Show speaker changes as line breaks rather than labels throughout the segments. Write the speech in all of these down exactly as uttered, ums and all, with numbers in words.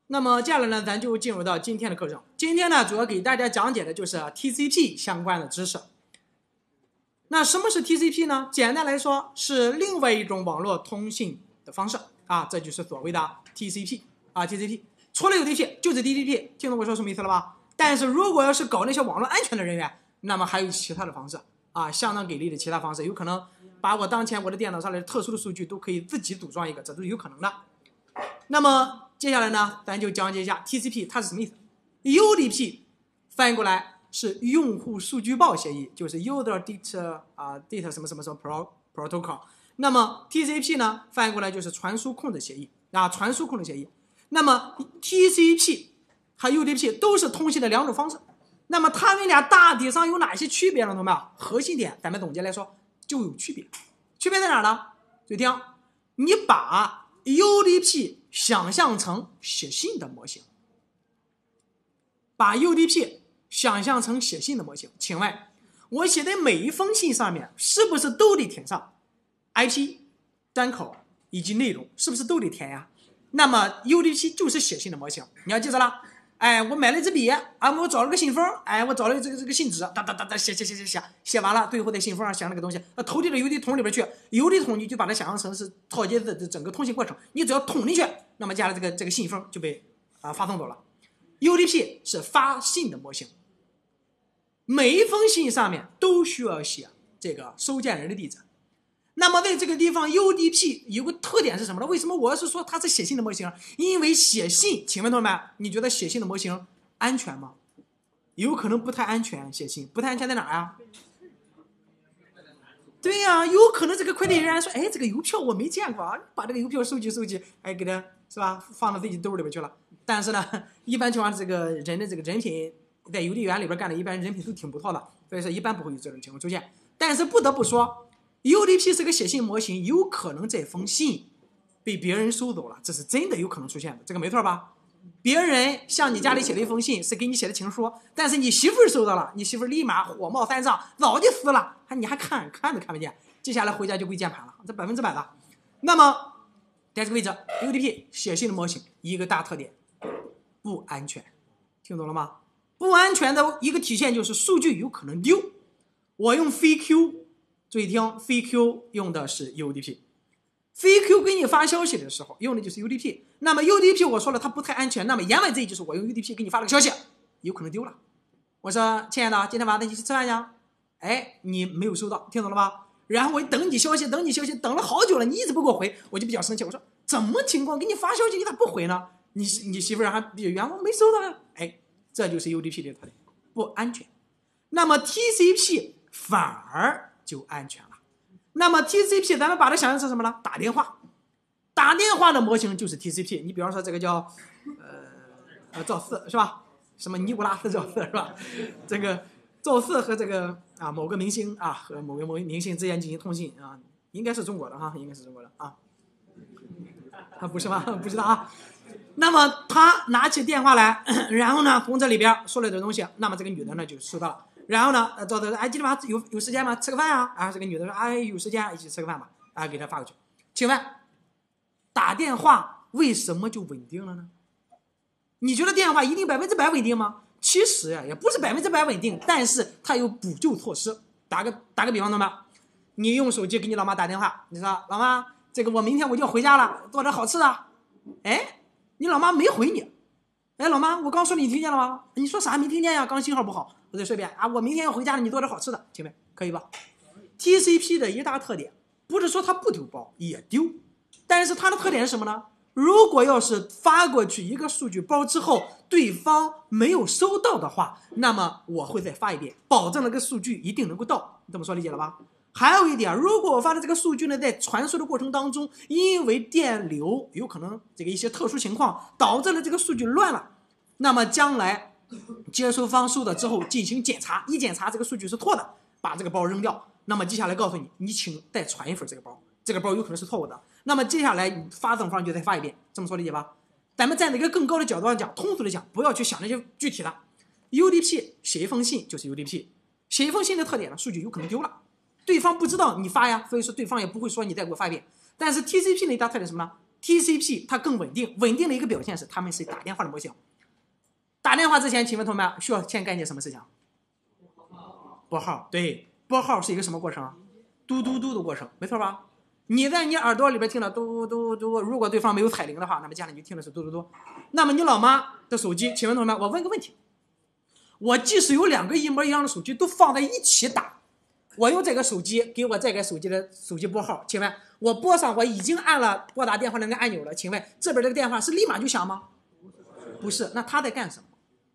那么接下来呢，咱就进入到今天的课程。今天呢，主要给大家讲解的就是 T C P 相关的知识。那什么是 T C P 呢？简单来说，是另外一种网络通信的方式啊，这就是所谓的 T C P 啊 ，T C P 除了 U D P 就是 D T P， 听懂我说什么意思了吧？但是如果要是搞那些网络安全的人员，那么还有其他的方式啊，相当给力的其他方式，有可能把我当前我的电脑上的特殊的数据都可以自己组装一个，这都是有可能的。那么接下来呢，咱就讲解一下 T C P 它是什么意思。U D P 翻译过来是用户数据包协议，就是 User Data 啊 Data 什么什么什么 Pro Protocol。那么 T C P 呢，翻译过来就是传输控制协议啊，传输控制协议。那么 T C P 和 U D P 都是通信的两种方式。那么它们俩大体上有哪些区别呢？同学们，核心点咱们总结来说就有区别。区别在哪儿呢？注意听，你把 U D P 想象成写信的模型，把 U D P 想象成写信的模型。请问，我写的每一封信上面是不是都得填上 I P、端口以及内容？是不是都得填呀？那么 U D P 就是写信的模型，你要记住了。哎，我买了一支笔啊，我找了个信封，哎，我找了这个这个信纸，哒哒哒哒写写写写写，写完了，最后在信封上写那个东西，那投递到邮递筒里边去，邮递筒你就把它想象成是套接的整个通信过程，你只要捅进去，那么接下来这个这个信封就被啊发送走了。U D P 是发信的模型，每一封信上面都需要写这个收件人的地址。那么在这个地方 U D P 有个特点是什么呢？为什么我是说它是写信的模型？因为写信，请问同学们，你觉得写信的模型安全吗？有可能不太安全，写信不太安全在哪儿啊？对呀、啊，有可能这个快递员说，哎，这个邮票我没见过啊，把这个邮票收集收集，哎，给他是吧，放到自己兜里边去了。但是呢，一般情况这个人的这个人品，在邮递员里边干的，一般人品都挺不错的，所以说一般不会有这种情况出现。但是不得不说。U D P 是个写信模型，有可能这封信被别人收走了，这是真的有可能出现的，这个没错吧？别人向你家里写了一封信，是给你写的情书，但是你媳妇儿收到了，你媳妇儿立马火冒三丈，早就撕了，还你还看看都看不见，接下来回家就归键盘了，这百分之百的。那么在这个位置 ，U D P 写信的模型一个大特点，不安全，听懂了吗？不安全的一个体现就是数据有可能丢，我用非 Q。注意听，非 Q 用的是 U D P， 非 Q 给你发消息的时候用的就是 U D P。那么 U D P 我说了它不太安全，那么言外之意就是我用 U D P 给你发了个消息，有可能丢了。我说亲爱的，今天晚上一起吃饭呀？哎，你没有收到，听懂了吧？然后我等你消息，等你消息，等了好久了，你一直不给我回，我就比较生气。我说怎么情况？给你发消息你咋不回呢？你你媳妇儿还比较冤，我没收到呀。哎，这就是 U D P 的特点，不安全。那么 T C P 反而就安全了。那么 T C P 咱们把它想象成什么呢？打电话，打电话的模型就是 T C P。你比方说这个叫呃呃赵四是吧？什么尼古拉斯赵四是吧？这个赵四和这个啊某个明星啊和某个某明星之间进行通信啊，应该是中国的哈，应该是中国的啊，啊不是吗？不知道啊。那么他拿起电话来，然后呢从这里边说了点东西，那么这个女的呢就收到了。然后呢，赵子哎，今天晚上有有时间吗？吃个饭啊！然后这个女的说，哎，有时间，一起吃个饭吧。啊，给他发过去。请问，打电话为什么就稳定了呢？你觉得电话一定百分之百稳定吗？其实呀，也不是百分之百稳定，但是它有补救措施。打个打个比方，同学们，你用手机给你老妈打电话，你说老妈，这个我明天我就要回家了，做点好吃的。哎，你老妈没回你。哎，老妈，我刚说你听见了吗？你说啥没听见呀？刚信号不好。我再说一遍啊，我明天要回家了，你做点好吃的，请问可以吧 ？T C P 的一大特点，不是说它不丢包，也丢，但是它的特点是什么呢？如果要是发过去一个数据包之后，对方没有收到的话，那么我会再发一遍，保证那个数据一定能够到。你这么说理解了吧？还有一点，如果我发的这个数据呢，在传输的过程当中，因为电流有可能这个一些特殊情况导致了这个数据乱了，那么将来接收方收到之后进行检查，一检查这个数据是错的，把这个包扔掉。那么接下来告诉你，你请再传一份这个包，这个包有可能是错误的。那么接下来你发送方就再发一遍，这么说理解吧？咱们站在一个更高的角度上讲，通俗的讲，不要去想那些具体的。U D P 写一封信就是 U D P， 写一封信的特点呢，数据有可能丢了，对方不知道你发呀，所以说对方也不会说你再给我发一遍。但是 T C P 的一大特点是什么呢？ T C P 它更稳定，稳定的一个表现是他们是打电话的模型。打电话之前，请问同学们需要先干件什么事情？拨号，对，拨号是一个什么过程？嘟嘟嘟的过程，没错吧？你在你耳朵里边听到嘟嘟嘟，如果对方没有彩铃的话，那么接下来你就听的是嘟嘟嘟。那么你老妈的手机，请问同学们，我问个问题，我即使有两个一模一样的手机都放在一起打，我用这个手机给我这个手机的手机拨号，请问我拨上我已经按了拨打电话那个按钮了，请问这边这个电话是立马就响吗？不是，那他在干什么？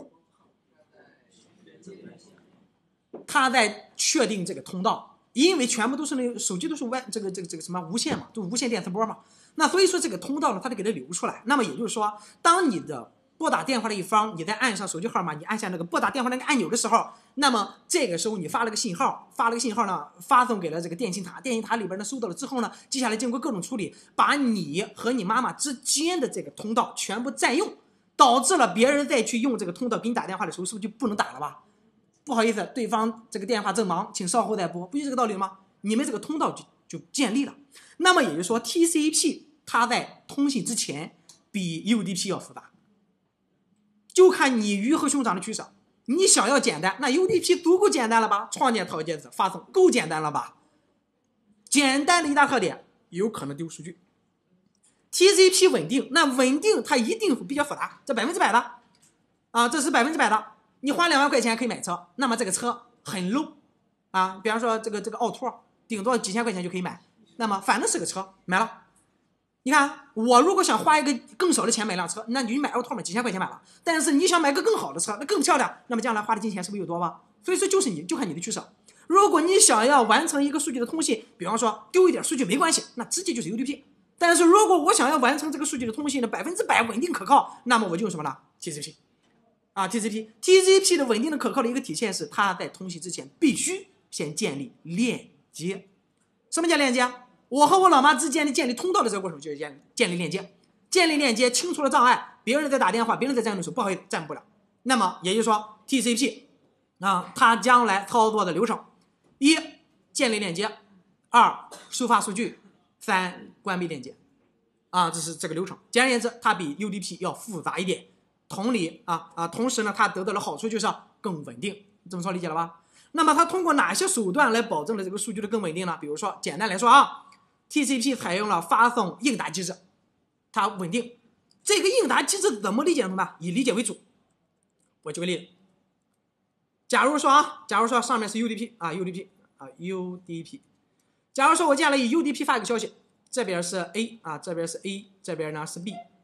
他在确定这个通道，因为全部都是那个手机都是外这个这个这个什么无线嘛，都无线电磁波嘛。那所以说这个通道呢，它得给它留出来。那么也就是说，当你的拨打电话的一方，你在按上手机号码，你按下那个拨打电话那个按钮的时候，那么这个时候你发了个信号，发了个信号呢，发送给了这个电信塔，电信塔里边呢收到了之后呢，接下来经过各种处理，把你和你妈妈之间的这个通道全部占用，导致了别人再去用这个通道给你打电话的时候，是不是就不能打了吧？不好意思，对方这个电话正忙，请稍后再拨，不就这个道理吗？你们这个通道就就建立了。那么也就是说 ，T C P 它在通信之前比 U D P 要复杂，就看你鱼和熊掌的取舍。你想要简单，那 U D P 足够简单了吧？创建套接子发送够简单了吧？简单的一大特点，有可能丢数据。T C P 稳定，那稳定它一定比较复杂，这百分之百的啊，这是百分之百的。你花两万块钱可以买车，那么这个车很 low 啊，比方说这个这个奥拓，顶多几千块钱就可以买，那么反正是个车，买了。你看，我如果想花一个更少的钱买辆车，那你买奥拓嘛，几千块钱买了。但是你想买个更好的车，那更漂亮，那么将来花的金钱是不是有多吧？所以说就是你就看你的取舍。如果你想要完成一个数据的通信，比方说丢一点数据没关系，那直接就是 U D P。但是如果我想要完成这个数据的通信的百分之百稳定可靠，那么我就用什么呢 ？T C P。啊 ，T C P，T C P 的稳定的可靠的一个体现是，它在通信之前必须先建立链接。什么叫链接？我和我老妈之间的建立通道的这个过程就是建建立链接，建立链接清除了障碍，别人在打电话，别人在占用的时候，不好意思占不了。那么也就是说 ，T C P 啊，它将来操作的流程：一、建立链接；二、收发数据；三、关闭链接。啊，这是这个流程。简而言之，它比 U D P 要复杂一点。同理啊啊，同时呢，它得到的好处就是更稳定，这么说理解了吧？那么它通过哪些手段来保证了这个数据的更稳定呢？比如说，简单来说啊 ，T C P 采用了发送应答机制，它稳定。这个应答机制怎么理解呢？以理解为主。我举个例子，假如说啊，假如说上面是 U D P 啊 ，U D P 啊 ，U D P。假如说我接下来以 U D P 发一个消息，这边是 A 啊，这边是 A， 这边呢是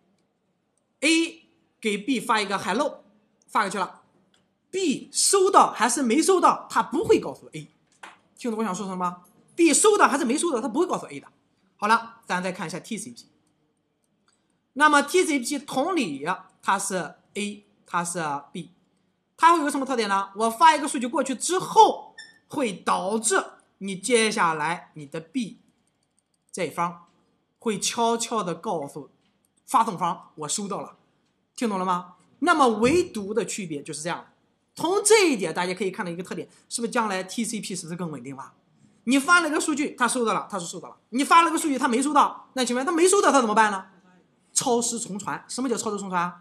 B。A 给 B 发一个 hello， 发过去了 ，B 收到还是没收到，他不会告诉 A。听懂我想说什么吗 ？B 收到还是没收到，他不会告诉 A 的。好了，咱再看一下 T C P。那么 T C P 同理，它是 A， 它是 B， 它会有什么特点呢？我发一个数据过去之后，会导致你接下来你的 B 这一方会悄悄的告诉发送方，我收到了。听懂了吗？那么唯独的区别就是这样。从这一点大家可以看到一个特点，是不是将来 T C P 是不是更稳定吧？你发了个数据，他收到了，他是收到了；你发了个数据，他没收到，那请问他没收到，他怎么办呢？超时重传。什么叫超时重传？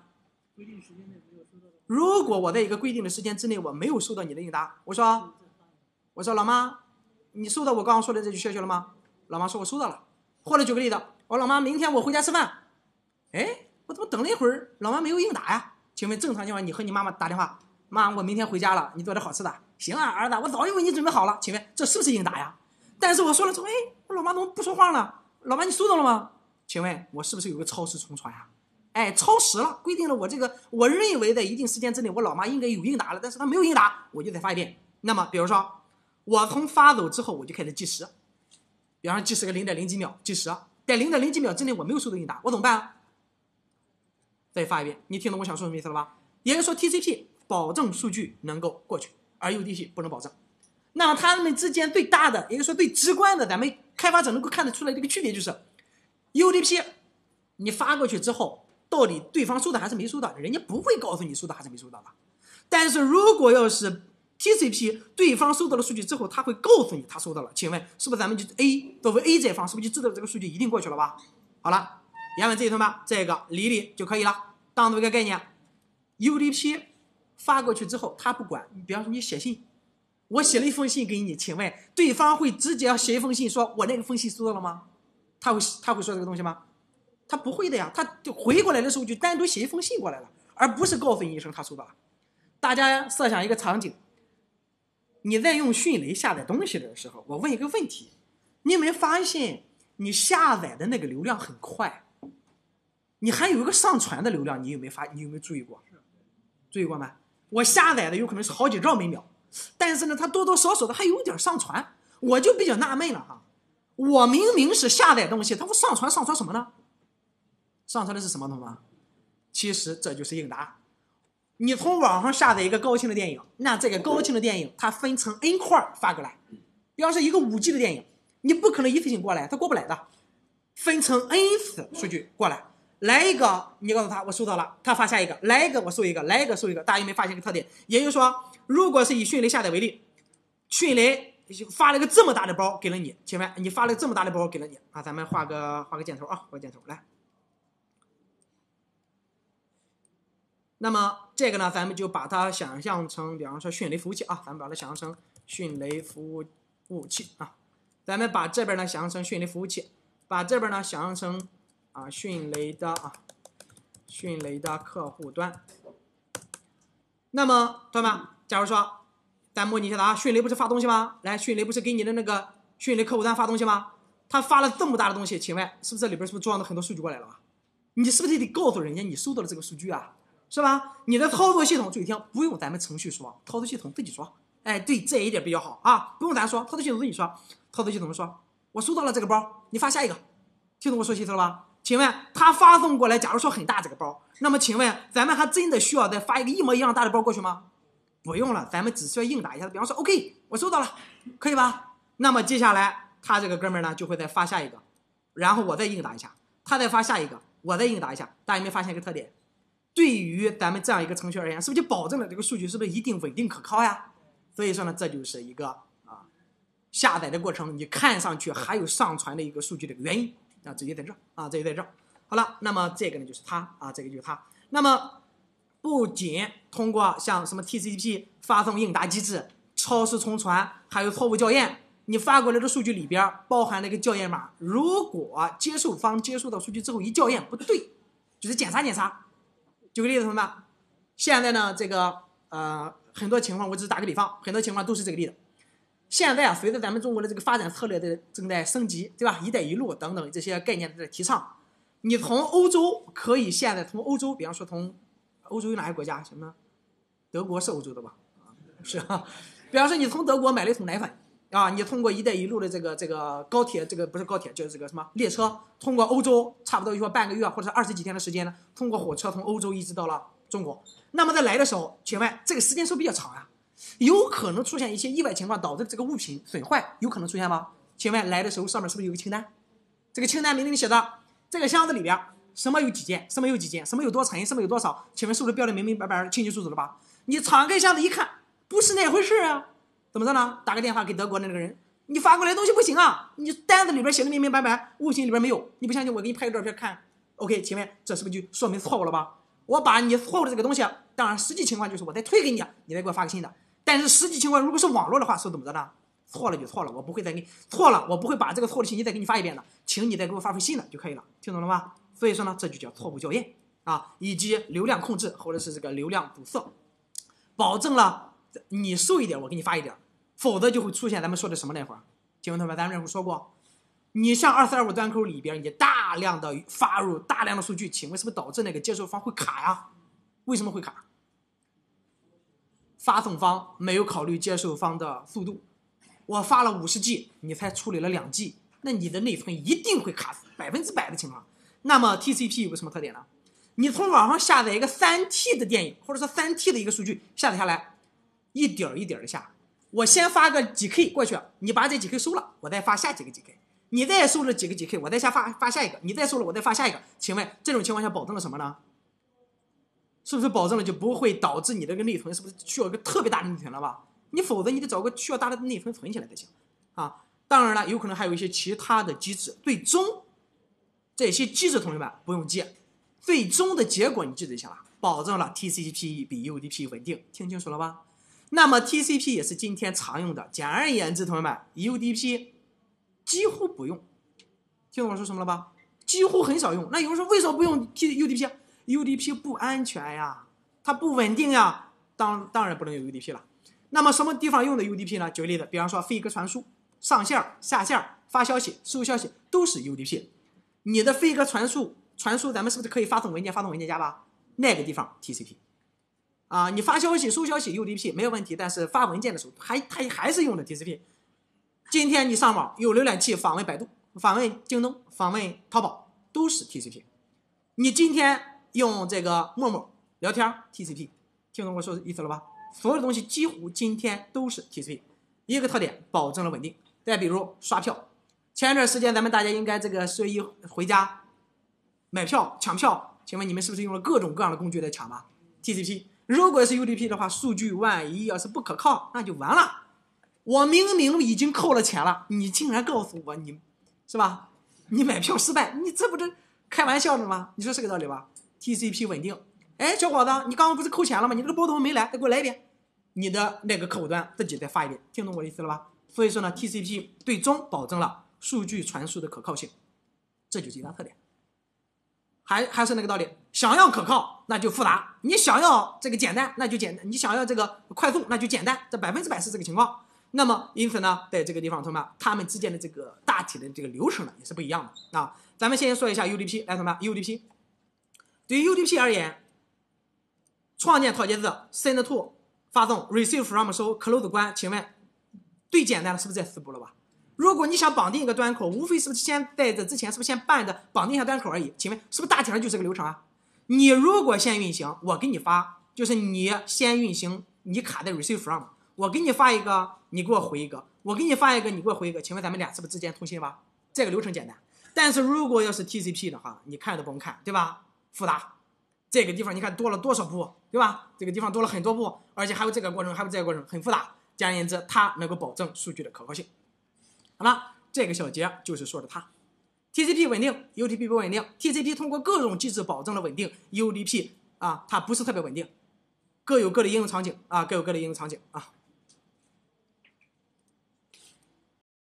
如果我在一个规定的时间之内我没有收到你的应答，我说我说老妈，你收到我刚刚说的这句消息了吗？老妈说我收到了。或者举个例子，我老妈明天我回家吃饭，哎。我怎么等了一会儿，老妈没有应答呀？请问正常情况，你和你妈妈打电话，妈，我明天回家了，你做点好吃的。行啊，儿子，我早就为你准备好了。请问这是不是应答呀？但是我说了之后，哎，我老妈怎么不说话了？老妈，你收到了吗？请问我是不是有个超时重传呀？哎，超时了，规定了我这个我认为在一定时间之内，我老妈应该有应答了，但是她没有应答，我就再发一遍。那么比如说，我从发走之后，我就开始计时，比方说计时个零点零几秒，计时，在零点零几秒之内我没有收到应答，我怎么办啊？再发一遍，你听懂我想说什么意思了吧？也就是说 ，T C P 保证数据能够过去，而 U D P 不能保证。那么它们之间最大的，也就是说最直观的，咱们开发者能够看得出来的一个区别就是 ，U D P 你发过去之后，到底对方收到还是没收到，人家不会告诉你收到还是没收到的。但是如果要是 T C P 对方收到了数据之后，他会告诉你他收到了，请问是不是咱们就 A 作为 A 这方是不是就知道这个数据一定过去了吧？好了。 原文这里头嘛，这个理理就可以了。当做一个概念 ，U D P 发过去之后，他不管，比方说你写信，我写了一封信给你，请问对方会直接写一封信说我那个封信收到了吗？他会他会说这个东西吗？他不会的呀，他就回过来的时候就单独写一封信过来了，而不是告诉你一声他收到了。大家设想一个场景，你在用迅雷下载东西的时候，我问一个问题，你有没有发现你下载的那个流量很快？你还有一个上传的流量，你有没有发？你有没有注意过？注意过吗？我下载的有可能是好几兆每秒，但是呢，它多多少少的还有点上传，我就比较纳闷了哈。我明明是下载东西，它不上传，上传什么呢？上传的是什么东西吗？其实这就是应答。你从网上下载一个高清的电影，那这个高清的电影它分成 N 块发过来，比方说一个五 G 的电影，你不可能一次性过来，它过不来的，分成 N 次数据过来。来一个，你告诉他我收到了，他发下一个，来一个我收一个，来一个收一个。大家有没有发现一个特点？也就是说，如果是以迅雷下载为例，迅雷发了一个这么大的包给了你，请问你发了这么大的包给了你啊？咱们画个画个箭头啊，画个箭头来。那么这个呢，咱们就把它想象成，比方说迅雷服务器啊，咱们把它想象成迅雷服务器啊。咱们把这边呢想象成迅雷服务器，把这边呢想象成。啊，迅雷的啊，迅雷的客户端。那么，同学们，假如说，咱模拟一下啊，迅雷不是发东西吗？来，迅雷不是给你的那个迅雷客户端发东西吗？他发了这么大的东西，请问是不是这里边是不是装了很多数据过来了吧？你是不是得告诉人家你收到了这个数据啊？是吧？你的操作系统注意听，不用咱们程序说，操作系统自己说。哎，对，这一点比较好啊，不用咱说，操作系统自己说。操作系统说，我收到了这个包，你发下一个，听懂我说意思了吧？请问他发送过来，假如说很大这个包，那么请问咱们还真的需要再发一个一模一样大的包过去吗？不用了，咱们只需要应答一下，比方说 OK 我收到了，可以吧？那么接下来他这个哥们儿呢就会再发下一个，然后我再应答一下，他再发下一个，我再应答一下。大家有没有发现一个特点？对于咱们这样一个程序而言，是不是就保证了这个数据是不是一定稳定可靠呀？所以说呢，这就是一个啊下载的过程，你看上去还有上传的一个数据的原因。啊，这就在这啊，这就在这。好了，那么这个呢就是它啊，这个就是它。那么不仅通过像什么 T C P 发送应答机制、超时重传，还有错误校验，你发过来的数据里边包含了一个校验码。如果接受方接收到数据之后一校验不对，就是检查检查。举个例子，同学们，现在呢这个呃很多情况，我只是打个比方，很多情况都是这个例子。现在啊，随着咱们中国的这个发展策略的正在升级，对吧？“一带一路”等等这些概念的提倡，你从欧洲可以现在从欧洲，比方说从欧洲有哪个国家？什么？德国是欧洲的吧？是啊。比方说你从德国买了一桶奶粉啊，你通过“一带一路”的这个这个高铁，这个不是高铁，就是这个什么列车，通过欧洲差不多说半个月或者二十几天的时间呢，通过火车从欧洲一直到了中国。那么在来的时候，请问这个时间是不是比较长啊？有可能出现一些意外情况，导致这个物品损坏，有可能出现吗？请问来的时候上面是不是有个清单？这个清单明明写的这个箱子里边什么有几件，什么有几件，什么有多沉，什么有多少，请问是不是标的明明白白、清清楚楚了吧？你敞开箱子一看，不是那回事啊！怎么着呢？打个电话给德国的那个人，你发过来的东西不行啊！你单子里边写的明明白白，物品里边没有，你不相信我给你拍个照片看。OK， 请问这是不是就说明错误了吧？我把你错误的这个东西，当然实际情况就是我再退给你，你再给我发个新的。但是实际情况如果是网络的话，是怎么着呢？错了就错了，我不会再给你错了，我不会把这个错的信息再给你发一遍的，请你再给我发回新的就可以了，听懂了吗？所以说呢，这就叫错误校验啊，以及流量控制或者是这个流量堵塞，保证了你收一点我给你发一点，否则就会出现咱们说的什么那会儿？请问同学们，咱们那会儿说过，你像二四二五端口里边，你大量的发入大量的数据，请问是不是导致那个接收方会卡呀？为什么会卡？发送方没有考虑接受方的速度，我发了五十 G， 你才处理了两 G， 那你的内存一定会卡死，百分之百的情况。那么 T C P 有个什么特点呢？你从网上下载一个三 T 的电影，或者说三 T 的一个数据下载下来，一点一点的下，我先发个几 K 过去，你把这几 K 收了，我再发下几个几 K， 你再收了几个几 K， 我再下发发下一个，你再收了我再发下一个。请问这种情况下保证了什么呢？是不是保证了就不会导致你这个内存是不是需要一个特别大的内存了吧？你否则你得找个需要大的内存存起来才行啊。当然了，有可能还有一些其他的机制，最终这些机制同学们不用记，最终的结果你记就行了，保证了 T C P 比 U D P 稳定，听清楚了吧？那么 T C P 也是今天常用的，简而言之，同学们 U D P 几乎不用，听懂我说什么了吧？几乎很少用。那有人说为什么不用 U D P？U D P 不安全呀，它不稳定呀，当当然不能用 U D P 了。那么什么地方用的 U D P 呢？举个例子，比方说飞鸽传书，上线下线发消息收消息都是 U D P。你的飞鸽传输传输咱们是不是可以发送文件发送文件夹吧？那个地方 T C P 啊，你发消息收消息 U D P 没有问题，但是发文件的时候还它还是用的 T C P。今天你上网有浏览器访问百度、访问京东、访问淘宝都是 T C P。你今天用这个陌陌聊天 T C P， 听懂我说的意思了吧？所有的东西几乎今天都是 T C P。一个特点，保证了稳定。再比如刷票，前一段时间咱们大家应该这个十一回家买票抢票，请问你们是不是用了各种各样的工具在抢吧 ？T C P。如果是 U D P 的话，数据万一要是不可靠，那就完了。我明明已经扣了钱了，你竟然告诉我你是吧？你买票失败，你这不是开玩笑的吗？你说是个道理吧 ？T C P 稳定。哎，小伙子，你刚刚不是扣钱了吗？你这个包怎么没来？再给我来一遍。你的那个客户端自己再发一遍，听懂我的意思了吧？所以说呢 ，T C P 最终保证了数据传输的可靠性，这就是一大特点。还还是那个道理，想要可靠那就复杂，你想要这个简单那就简单，你想要这个快速那就简单，这百分之百是这个情况。那么因此呢，在这个地方，同学们，他们之间的这个大体的这个流程呢也是不一样的啊。咱们先说一下 U D P， 来，同学们 ，U D P 对于 U D P 而言，创建套接字 ，send to 发送 ，receive from 收 ，close 关，请问最简单的是不是这四步了吧？如果你想绑定一个端口，无非是不是先在这之前是不是先办的绑定一下端口而已？请问是不是大体上就这个流程啊？你如果先运行，我给你发，就是你先运行，你卡在 receive from， 我给你发一个，你给我回一个，我给你发一个，你给我回一个，请问咱们俩是不是之间通信吧？这个流程简单。但是如果要是 T C P 的话，你看都不用看，对吧？复杂。这个地方你看多了多少步，对吧？这个地方多了很多步，而且还有这个过程，还有这个过程，很复杂。简而言之，它能够保证数据的可靠性。好了，这个小节就是说的它 T C P 稳定 ，U D P 不稳定。T C P 通过各种机制保证了稳定 ，U D P 啊，它不是特别稳定，各有各的应用场景啊，各有各的应用场景啊。